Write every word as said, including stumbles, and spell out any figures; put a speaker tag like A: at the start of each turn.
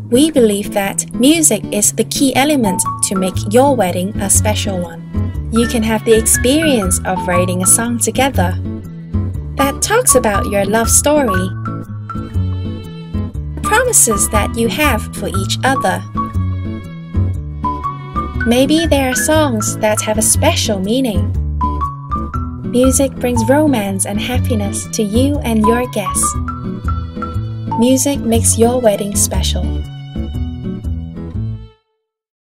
A: We believe that music is the key element to make your wedding a special one. You can have the experience of writing a song together that talks about your love story, promises that you have for each other. Maybe there are songs that have a special meaning. Music brings romance and happiness to you and your guests. Music makes your wedding special.